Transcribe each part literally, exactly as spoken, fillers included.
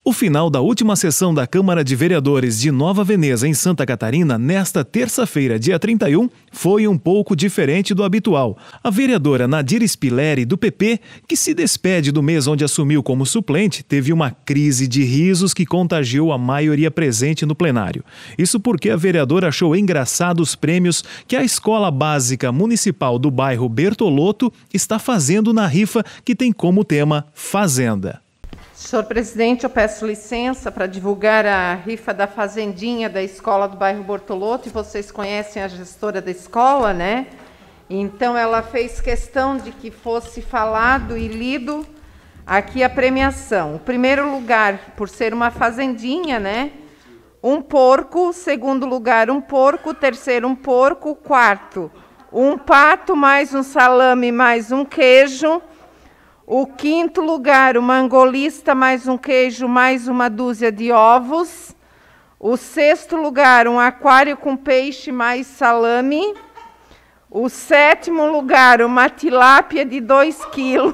O final da última sessão da Câmara de Vereadores de Nova Veneza, em Santa Catarina, nesta terça-feira, dia trinta e um, foi um pouco diferente do habitual. A vereadora Nadir Spilleri, do P P, que se despede do mês onde assumiu como suplente, teve uma crise de risos que contagiou a maioria presente no plenário. Isso porque a vereadora achou engraçado os prêmios que a Escola Básica Municipal do bairro Bertolotto está fazendo na rifa que tem como tema Fazenda. Senhor presidente, eu peço licença para divulgar a rifa da Fazendinha da escola do bairro Bertolotto, e vocês conhecem a gestora da escola, né? Então, ela fez questão de que fosse falado e lido aqui a premiação. O primeiro lugar, por ser uma fazendinha, né? Um porco. Segundo lugar, um porco. Terceiro, um porco. Quarto, um pato, mais um salame, mais um queijo. O quinto lugar, uma angolista, mais um queijo, mais uma dúzia de ovos. O sexto lugar, um aquário com peixe, mais salame. O sétimo lugar, uma tilápia de dois quilos.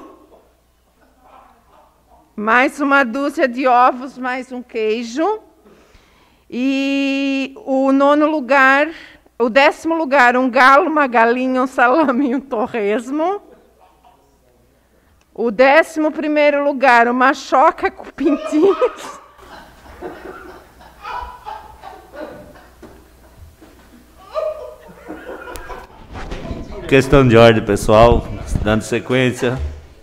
Mais uma dúzia de ovos, mais um queijo. E o nono lugar, o décimo lugar, um galo, uma galinha, um salame e um torresmo. O décimo primeiro lugar, uma choca com pintinhos. Questão de ordem, pessoal, dando sequência.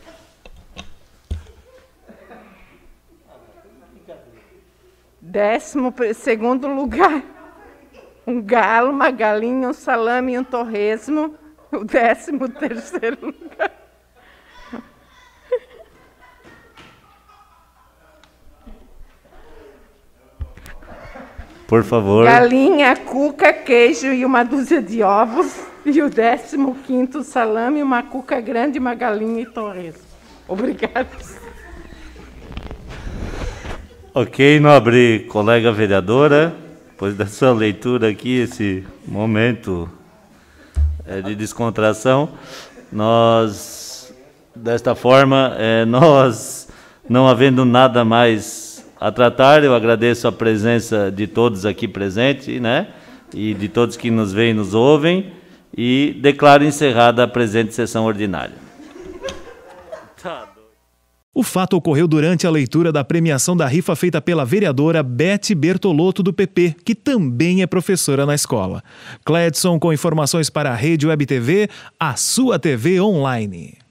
Décimo segundo lugar, um galo, uma galinha, um salame e um torresmo. O décimo terceiro lugar. Por favor. Galinha, cuca, queijo e uma dúzia de ovos. E o décimo quinto, salame, uma cuca grande, uma galinha e torresmo. Obrigada. Ok, nobre colega vereadora, depois da sua leitura aqui, esse momento é, de descontração, nós, desta forma, é, nós, não havendo nada mais a tratar, eu agradeço a presença de todos aqui presentes, né, e de todos que nos veem e nos ouvem, e declaro encerrada a presente sessão ordinária. O fato ocorreu durante a leitura da premiação da rifa feita pela vereadora Beth Bertolotto, do P P, que também é professora na escola. Cledson, com informações para a Rede Web T V, a sua T V online.